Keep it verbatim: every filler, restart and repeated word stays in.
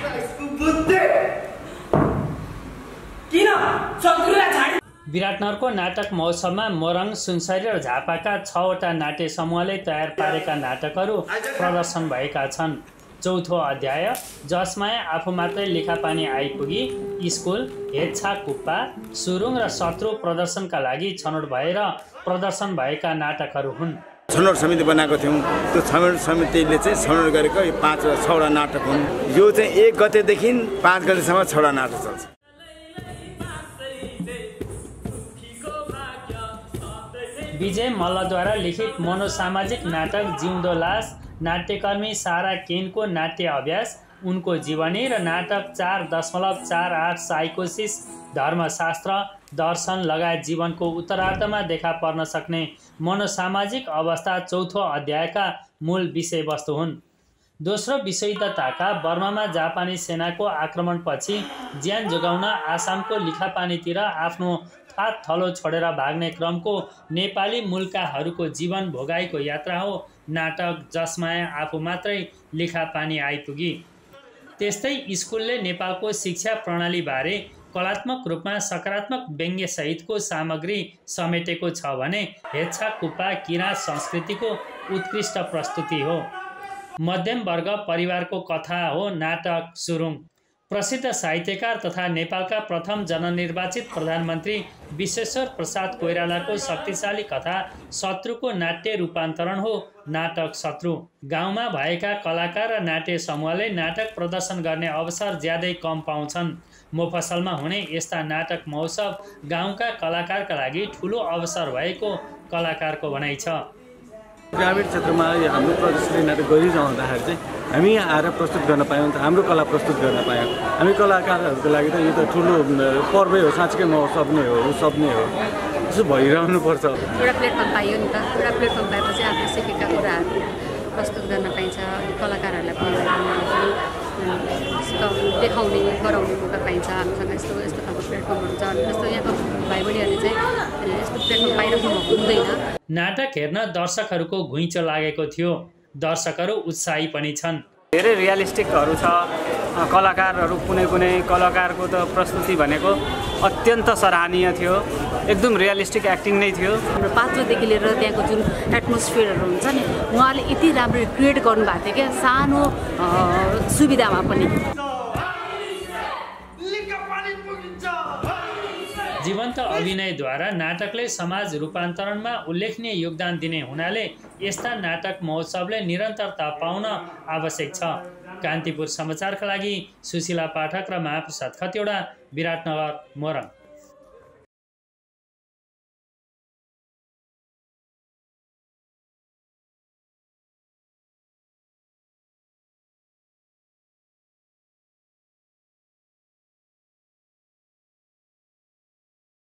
विराटनगरको नाटक महोत्सवमा मोरङ, सुनसरी र झापाका छवटा नाट्य समूहले तयार पारेका नाटकहरू प्रदर्शन भएका छन्। चौथो अध्याय जसमाया आफू मात्रै लेखापानी आइपुगी, स्कुल, हेच्छा कुप्पा, सुरुङ र शत्रु प्रदर्शनका लागि छनौट भएर प्रदर्शन भएका नाटकहरू हुन्। छनौट समिति बनाएको थियौँ। त्यो छनौट समितिले चाहिँ छनौट गरेको यो पाँच छवटा नाटक हुन्। यो चाहिँ एक गतेदेखि पाँच गतेसम्म छवटा नाटक चल्छ। विजय मल्लद्वारा लिखित मनोसामाजिक नाटक जिउँदो लास, नाट्यकर्मी सारा केनको नाट्य अभ्यास, उनको जीवनी र नाटक चार दशमलव चार आठ साइकोसिस, धर्मशास्त्र, दर्शन लगायत जीवनको उत्तरार्धमा देखा पर्न सक्ने मनोसामाजिक अवस्था चौथो अध्यायका मूल विषयवस्तु हुन्। दोस्रो विश्वयुद्धताका बर्मामा जापानी सेनाको आक्रमणपछि ज्यान जोगाउन आसामको लिखापानीतिर आफ्नो थात थलो छोडेर भाग्ने क्रमको नेपाली मूलकाहरूको जीवन भोगाइको यात्रा हो नाटक जसमाया आफू मात्रै लेखापानी आइपुगी। त्यस्तै स्कुलले नेपालको शिक्षा प्रणालीबारे कलात्मक रूपमा सकारात्मक व्यङ्ग्यसहितको सामग्री समेटेको छ भने हेच्छा कुप्पा किराँत संस्कृतिको उत्कृष्ट प्रस्तुति हो। मध्यम वर्ग परिवारको कथा हो नाटक सुरुङ। प्रसिद्ध साहित्यकार तथा नेपालका प्रथम जननिर्वाचित प्रधानमन्त्री विश्वेश्वर प्रसाद कोइरालाको शक्तिशाली कथा शत्रुको नाट्य रूपान्तरण हो नाटक शत्रु। गाउँमा भएका कलाकार र नाट्य समूहले नाटक प्रदर्शन गर्ने अवसर ज्यादै कम पाउँछन्। मोफसलमा हुने यस्ता नाटक महोत्सव गाउँका कलाकारका लागि ठुलो अवसर भएको कलाकारको भनाइ छ। ग्रामीण क्षेत्रमा हाम्रो प्रदर्शनी नाटक गरिरहँदाखेरि चाहिँ हामी यहाँ आएर प्रस्तुत गर्न पायौँ, हाम्रो कला प्रस्तुत गर्न पायौँ। हामी कलाकारहरूको लागि त यो त ठुलो पर्वै हो, साँच्चै महोत्सव नै हो, उत्सव नै हो। त्यसो भइरहनुपर्छ। एउटा प्लेटफर्म पाइयो नि त, एउटा प्लेटफर्म पाएपछि आफूले सिकेका कुराहरू प्रस्तुत गर्न पाइन्छ। कलाकारहरूलाई पनि देखाउने गराउने मौका पाइन्छ। हामीसँग यस्तो यस्तो खालको प्लेटफर्महरू छ। जस्तो यहाँको भाइ बहिनीहरूले चाहिँ यस्तो प्लेटफर्म पाइराख्नु हुँदैन। नाटक हेर्न दर्शकहरूको घुइँचो लागेको थियो। दर्शकहरू उत्साही पनि छन्। धेरै रियलिस्टिकहरू छ। कलाकारहरू कुनै कुनै कलाकारको त प्रस्तुति भनेको अत्यन्त सराहनीय थियो। एकदम रियलिस्टिक एक्टिङ नै थियो। हाम्रो पात्रदेखि लिएर त्यहाँको जुन एटमोस्फियरहरू हुन्छ नि, उहाँले यति राम्रो क्रिएट गर्नुभएको थियो क्या, सानो सुविधामा पनि। जीवन्त अभिनयद्वारा नाटकले समाज रूपान्तरणमा उल्लेखनीय योगदान दिने हुनाले यस्ता नाटक महोत्सवले निरन्तरता पाउन आवश्यक छ। कान्तिपुर समाचारका लागि सुशीला पाठक र महाप्रसाद खतिवडा, विराटनगर, मोरङ।